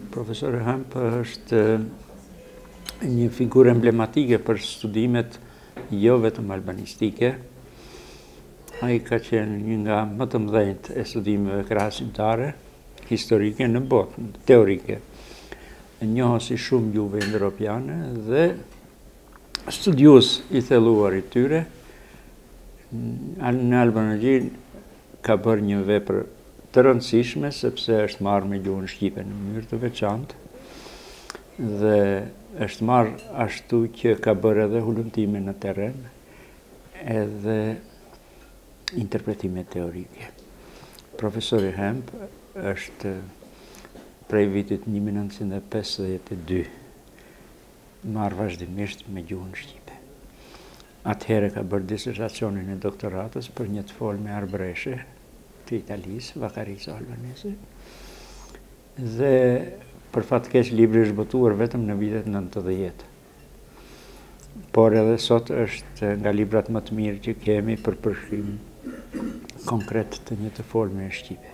Profesor Hamp është një figurë emblematike për studimet jo vetëm albanistike. Ai ka qenë një nga më të mëdhenjtë e studimeve krahasimtare, historike në botë, teorike. Njohës i shumë gjuhëve indo-europiane dhe studius i thelluar i tyre në Albanëgji ka bërë një vepër të rëndësishme sepse është marrë me gjuhën shqipe në mënyrë të veçantë dhe është marrë ashtu që ka bërë edhe hulumtime në terren edhe interpretime teorike. Profesori Hamp është prej vitit 1952 marrë vazhdimisht me gjuhën shqipe. Atëherë ka bërë disertacionin e doktoratës për një të folme arbëreshe të Italisë, Vakarisë albanese, dhe për fat keq libri është botuar vetëm në vitet 90. Por edhe sot është nga librat më të mirë që kemi për përshkrim konkret të një të folme e shqipe.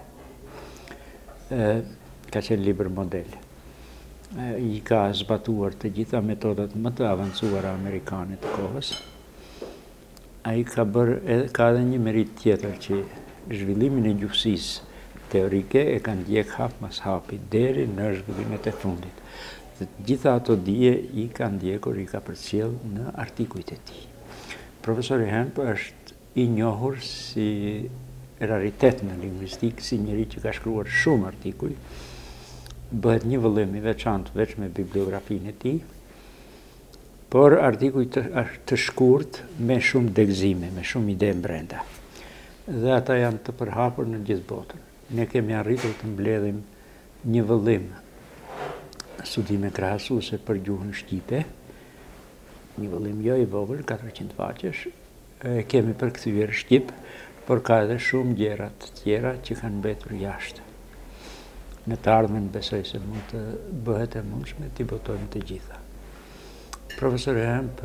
Ka qenë libër model. I ka zbatuar të gjitha metodat më të avancuara amerikane të kohës. Ai ka edhe një merit tjetër që zhvillimin e gjuhësisë teorike e ka ndjek hap mas hapi deri në zhvillimet e fundit. Dhe gjitha ato dije i ka ndjekur, i ka përcjell në artikujt e tij. Profesori Hamp është i njohur si raritet në lingvistikë, si njëri që ka shkruar shumë artikuj. Bëhet një vëllim i veçantë veç me bibliografinë e tij, por artikuj të shkurt me shumë degëzime, me shumë ide brenda. Dhe ata janë të përhapur në gjithë botën. Ne kemi arritur të mbledhim një vëllim studime krahasuese për gjuhën shqipe, një vëllim jo i vogël, 400 faqesh, kemi përkthyer shqip, por ka edhe shumë gjëra të tjera që kanë mbetur jashtë. Në të ardhmen besoj se mund të bëhet e mundshme t'i botojmë të gjitha. Profesor Hamp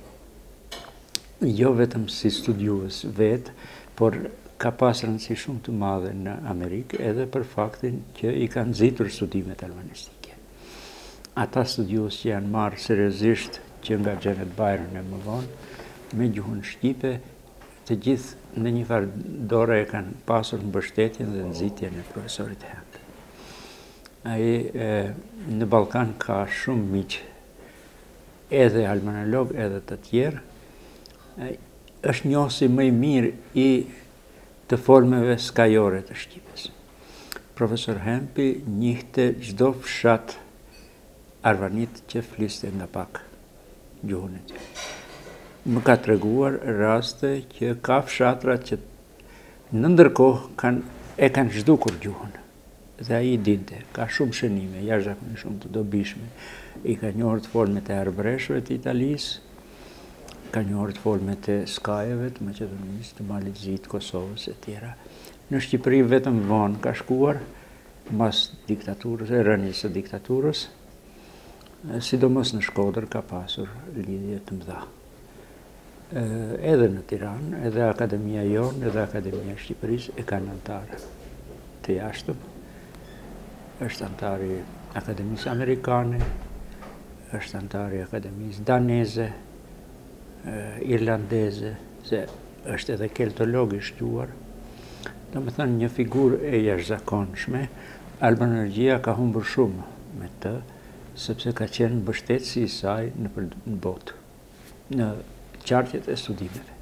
jo vetëm si studiues vetë, por ka pas rëndësi shumë të madhe në Amerikë edhe për faktin që i kanë nxitur studimet albanistike. Ata studiues që janë marrë seriozisht që nga Janet Byron e më vonë me gjuhën shqipe, të gjithë në një farë dore e kanë pasur mbështetjen dhe nxitjen e profesorit Hamp. Ai në Ballkan ka shumë miq, edhe albanolog edhe të tjerë. Është njohësi më i mirë i të formeve skajore të Shqipës. Profesor Hampi njihte çdo fshat arvanit që fliste nga pak gjuhën e tij. Më ka treguar raste që ka fshatra që në ndërkohë e kanë zhdukur gjuhën. Dhe ai dinte, ka shumë shënime, jashtëzakonisht shumë të dobishme. I ka njohur të folmet e arbëreshëve të Italisë, ka njohur të folmet e skajeve, të Maqedonisë, të Malizit, Kosovës e tjera. Në Shqipëri vetëm vonë ka shkuar, mas diktaturës, rënies së diktaturës, sidomos në Shkodër ka pasur lidhje të mëdha. Edhe në Tiranë, edhe Akademia jonë, edhe Akademia e Shqipërisë e kanë antarë të jashtëm. Është antari Akademisë Amerikane, është antari Akademisë Daneze, Irlandeze, se është edhe keltolog i shquar. Domethënë një figurë e jashtëzakonshme. Albanëgjia ka humbur shumë me të, sepse ka qenë mbështetësi i saj në botë, në qartjet e studimeve.